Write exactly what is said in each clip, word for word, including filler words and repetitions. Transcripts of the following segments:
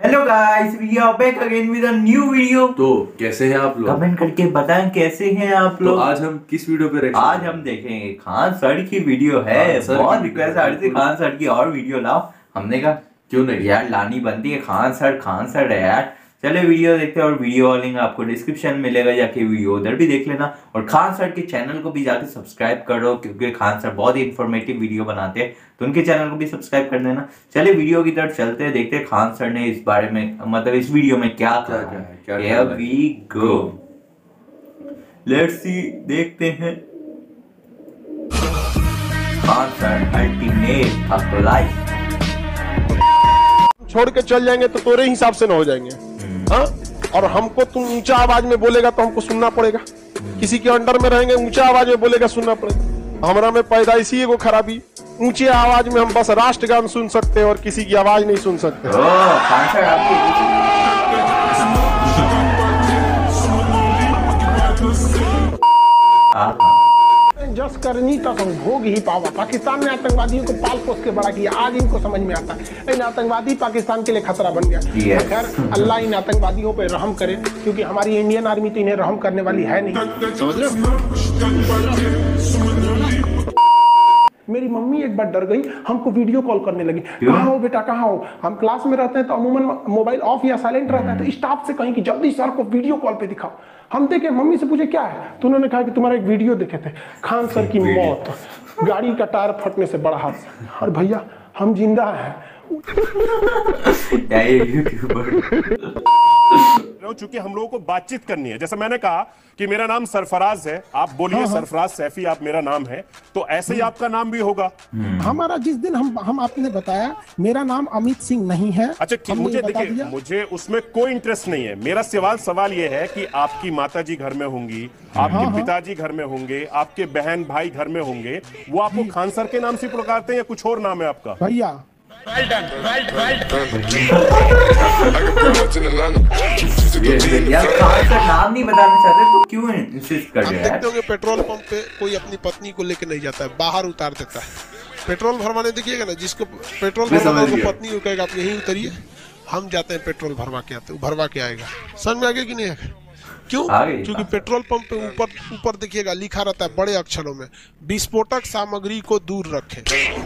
Hello guys, we are back again with a new video. तो कैसे हैं आप लोग? कमेंट करके बताएं कैसे हैं आप लोग। तो आज हम किस वीडियो पे रिएक्शन? आज हम देखेंगे खान सर की वीडियो है। बहुत रिक्वेस्ट आ रही थी खान सर की और वीडियो लाओ। हमने कहा क्यों नहीं यार, लानी बनती है। खान सर खान सर है यार। चले वीडियो देखते हैं और वीडियो का लिंक आपको डिस्क्रिप्शन में मिलेगा, जाके वीडियो उधर भी देख लेना। और खान सर के चैनल को भी जाके सब्सक्राइब करो, क्योंकि खान सर बहुत ही इंफॉर्मेटिव वीडियो बनाते हैं, तो उनके चैनल को भी सब्सक्राइब कर देना। चले वीडियो की तरफ चलते हैं, देखते हैं खान सर ने इस बारे में, मतलब इस वीडियो में क्या क्या कहा है, क्या है। Here we go, let's see, देखते हैं। Khan sir ultimate of life. छोड़ के चल जाएंगे तो तेरे हिसाब से ना हो जाएंगे, हाँ? और हमको तुम ऊंचा आवाज में बोलेगा तो हमको सुनना पड़ेगा। किसी के अंडर में रहेंगे, ऊंचा आवाज में बोलेगा सुनना पड़ेगा। हमारा में पैदाइशी एगो खराबी, ऊंचे आवाज में हम बस राष्ट्रगान सुन सकते हैं और किसी की आवाज नहीं सुन सकते। खान सर आपकी जस करनी तो हम भोग ही पावा। पाकिस्तान ने आतंकवादियों को पाल पोस के बड़ा किया, आज इनको समझ में आता है इन आतंकवादी पाकिस्तान के लिए खतरा बन गया। खैर अल्लाह इन आतंकवादियों पे रहम करे, क्योंकि हमारी इंडियन आर्मी तो इन्हें रहम करने वाली है नहीं, समझ लो। मेरी मम्मी एक बार डर गई, हमको वीडियो कॉल करने लगी। कहाँ हो बेटा, कहाँ हो? हम क्लास में रहते हैं तो अमूमन मोबाइल ऑफ या साइलेंट रहता है, तो स्टाफ से कहीं कि जल्दी सर को वीडियो कॉल पे दिखाओ। हम देखे, मम्मी से पूछे क्या है, तो उन्होंने कहा कि तुम्हारा एक वीडियो देखे थे, खान सर की मौत, गाड़ी का टायर फटने से बड़ा हादसा। और भैया हम जिंदा हैं। चूंकि हम लोगों को बातचीत करनी है, जैसे मैंने कहा कि मेरा नाम सरफराज है, आप बोलिए हाँ, सरफराज सैफी आप मेरा नाम है, तो ऐसे ही आपका नाम भी होगा। हमारा जिस दिन हम हम आपने बताया मेरा नाम अमित सिंह नहीं है। अच्छा, मुझे देखिए, मुझे उसमें कोई इंटरेस्ट नहीं है। मेरा सवाल सवाल ये है कि आपकी माताजी घर में होंगी, आपके हाँ, पिताजी घर में होंगे, आपके बहन भाई घर में होंगे, वो आपको खान सर के नाम से पुकारते हैं या कुछ और नाम है आपका? भैया well done, well, well यार खान सर नाम नहीं बताना चाहते तो क्यों इंसिस्ट कर रहे हैं? देखते होंगे पेट्रोल पंप पे कोई अपनी पत्नी को लेके नहीं जाता है, बाहर उतार देता है। पेट्रोल भरवाने देखिएगा ना, जिसको पेट्रोल भरवाने को पत्नी को कहेगा आप यहीं उतरिए, हम जाते हैं पेट्रोल भरवा के आते, भरवा के आएगा। समझ में आगे कि नहीं आगे? क्यों? क्योंकि पेट्रोल पंप पे ऊपर ऊपर देखिएगा लिखा रहता है बड़े अक्षरों में, विस्फोटक सामग्री को दूर रखें।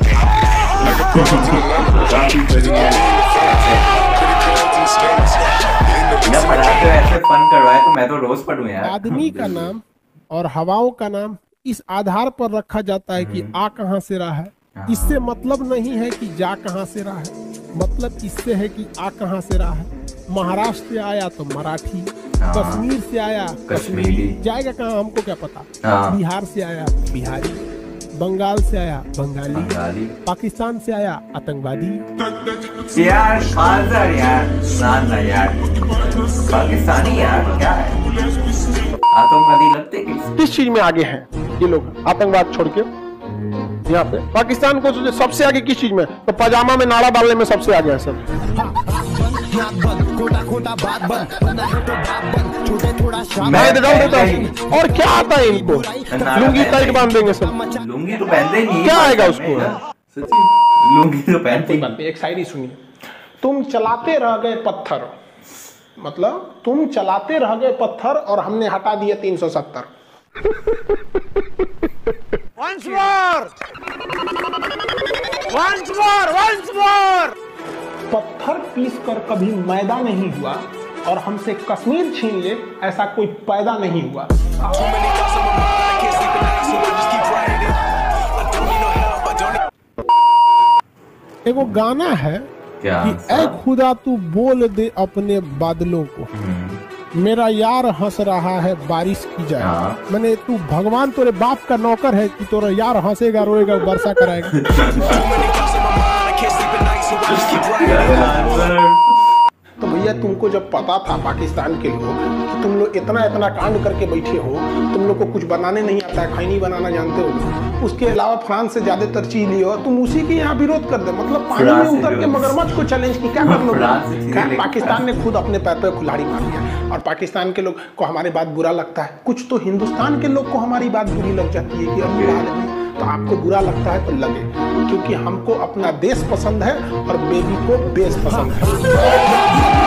ऐसे फन करवाए तो मैं तो रोज पढ़ूं यार। आदमी का नाम और हवाओं का नाम इस आधार पर रखा जाता है कि आ कहां से रहा है। इससे मतलब नहीं है कि जा कहां से रहा है, मतलब इससे है कि आ कहां से रहा है। महाराष्ट्र से आया तो मराठी, कश्मीर से आया कश्मीरी, जाएगा कहाँ हमको क्या पता। बिहार से आया बिहारी, बंगाल से आया बंगाली, बंगाली। पाकिस्तान से आया आतंकवादी। यार खान सर यार, ना ना यार, पाकिस्तानी यार क्या है, आतंकवादी लगते हैं। किस चीज में आगे हैं ये लोग आतंकवाद छोड़ के? यहाँ पे पाकिस्तान को सबसे आगे किस चीज में? तो पजामा में नाड़ा डालने में सबसे आगे है सर। और क्या आता है इनको? लुंगी टाइट बांध देंगे सब। लुंगी तो पहनते नहीं, क्या आएगा उसको? लुंगी तो पहनते ही। एक शायरी सुनिए। तुम चलाते रह गए पत्थर, मतलब तुम चलाते रह गए पत्थर और हमने हटा दिए तीन सौ सत्तर। Once more! Once more! Once more! पत्थर पीस कर कभी मैदा नहीं हुआ और हमसे कश्मीर छीन ले ऐसा कोई पैदा नहीं हुआ। एगो गाना है क्या? कि ऐ खुदा तू बोल दे अपने बादलों को, मेरा यार हंस रहा है बारिश की जाए। हाँ। मैंने तू भगवान तेरे बाप का नौकर है कि तेरा यार हंसेगा रोएगा वर्षा कराएगा। तो भैया तुमको जब पता था पाकिस्तान के लोग कि तुम लोग इतना इतना कांड करके बैठे हो, तुम लोग को कुछ बनाने नहीं आता है, खैनी बनाना जानते हो, उसके अलावा फ्रांस से ज्यादातर चीज लिए हो, तुम उसी के यहाँ विरोध कर दे, मतलब पानी में उतर के मगरमच्छ को चैलेंज की क्या कर लोगे? पाकिस्तान ने खुद अपने पैर पे कुल्हाड़ी मार दिया और पाकिस्तान के लोग को हमारी बात बुरा लगता है। कुछ तो हिंदुस्तान के लोग को हमारी बात बुरी लग जाती है कि अब में तो आपको बुरा लगता है तो लगे, क्योंकि हमको अपना देश पसंद है और बेबी को बेस पसंद है।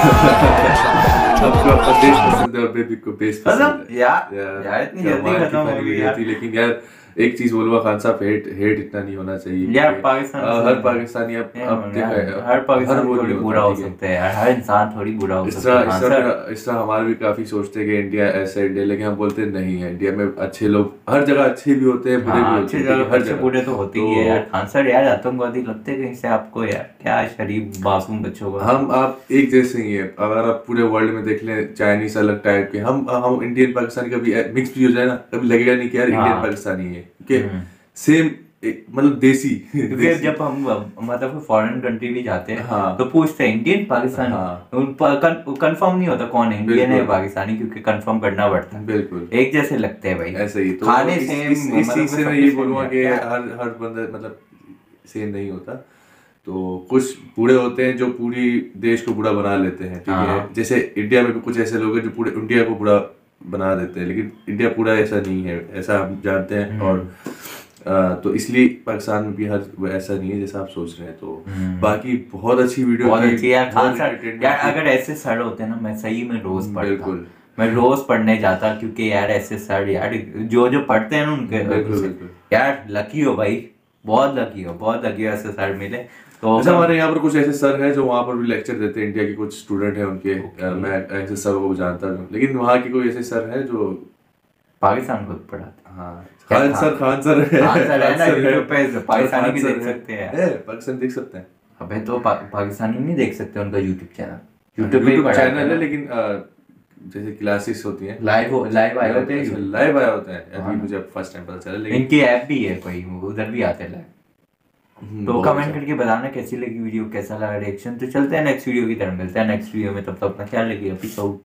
आपको अपना देश पसंद है और बेबी को बेस पसंद मतलब है। यार यार, यार इतनी कमाल जल्दी की खत्म हो funny गई video यार। थी, लेकिन यार एक चीज बोलूंगा, खान साहब हेट हेट इतना नहीं होना चाहिए यार क्योंकि, पाकिस्तान अ, से- हर पाकिस्तानी अब यार, अब देखा है, हर पाकिस्तानी वो थोड़ी नहीं बुरा होता, हो ठीक है। सकता है यार, हर इंसान थोड़ी बुरा हो इस सकता तरह है। इस हाँ, तरह सर। इस तरह हमारे भी काफी सोचते हैं कि इंडिया ऐसा है इंडिया, लेकिन हम बोलते नहीं है, इंडिया में अच्छे लोग हर जगह अच्छे भी होते हैं, बुरे भी हाँ, होते अच्छे हैं, जगह हर अच्छे जगह बुरे तो होते ही है यार। खान सर यार आतंकवादी लगते हैं कहीं से आपको यार? क्या शरीफ मासूम बच्चों का। हम आप एक जैसे ही है, अगर आप पूरे वर्ल्ड में देख लें, चाइनीज अलग टाइप के, हम हम इंडियन पाकिस्तानी कभी मिक्स भी हो जाए ना, कभी लगेगा नहीं कि यार इंडियन हाँ। पाकिस्तानी है, क्योंकि हम्म। सेम मतलब देसी क्योंकि देसी। जब हम मतलब फॉरेन कंट्री भी जाते हैं हाँ। तो पूछते हैं इंडियन पाकिस्तानी, हाँ। कंफर्म नहीं होता कौन है इंडियन है बिल्कुल। पाकिस्तानी, क्योंकि कंफर्म करना पड़ता है। बिल्कुल एक जैसे लगते हैं भाई, ऐसे ही तो खाने इस, सेम, इस, इस मतलब चीज से सब मैं कुछ ये same बोलूंगा है। कि क्या? हर हर बंदा मतलब सेम नहीं होता, तो कुछ बूढ़े होते हैं जो पूरी देश को बुरा बना लेते हैं, ठीक है। हाँ। जैसे इंडिया में भी कुछ ऐसे लोग हैं जो पूरे इंडिया को बुरा बना देते हैं, लेकिन इंडिया पूरा ऐसा नहीं है, ऐसा हम जानते हैं। और आ, तो इसलिए पाकिस्तान में भी हर ऐसा नहीं है जैसा आप सोच रहे हैं। तो बाकी बहुत अच्छी वीडियो बहुत थी, अच्छी यार। खान बहुत सर entertainment यार थी। अगर ऐसे सर होते ना, मैं सही में रोज पढ़ता। बिल्कुल। मैं रोज पढ़ने जाता, क्योंकि यार ऐसे सर यार जो जो पढ़ते हैं ना उनके बिल्कुल, उनसे- बिल्कुल। यार लकी हो भाई, बहुत लकी हो, बहुत लकी हो ऐसे सर मिले। तो वैसे हमारे यहाँ पर कुछ ऐसे सर हैं जो वहाँ पर भी लेक्चर देते हैं, इंडिया के कुछ स्टूडेंट हैं उनके। Okay. मैं ऐसे सर को जानता हूँ, लेकिन वहाँ के कोई ऐसे सर हैं जो पाकिस्तान को पढ़ाते हैं। हाँ क्या खान खान- सर खान सर है खान सर है ना, खान सर YouTube पे पाकिस्तानी खान भी सर देख है। सकते हैं। है, पाकिस्तान देख सकते हैं। अबे तो पा, पाकिस्तानी नहीं देख सकते उनका यूट्यूब चैनल। यूट्यूब पे ही यूट्यूब पढ़ाते चैनल है, हैं। लेकिन अ, जैसे क्लासेस होती हैं, लाइव लाइव आए होते हैं। लाइव आया होता है, हाँ। अभी मुझे फर्स्ट टाइम पता चला, लेकिन इनकी ऐप भी है कोई, उधर भी आते हैं लाइव। हम्म, तो बहुत कमेंट अच्छा। करके बताना कैसी लगी वीडियो, कैसा लगा रिएक्शन। तो चलते हैं नेक्स्ट वीडियो की तरफ, मिलते हैं नेक्स्ट वीडियो में, तब तक अपना ख्याल रखिए। Peace out.